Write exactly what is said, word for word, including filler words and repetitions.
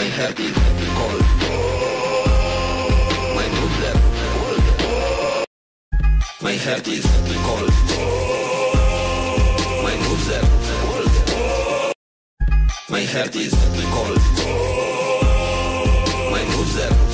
heart is cold. My moves are cold. My heart is cold. My moves are cold. My heart is cold. My moves are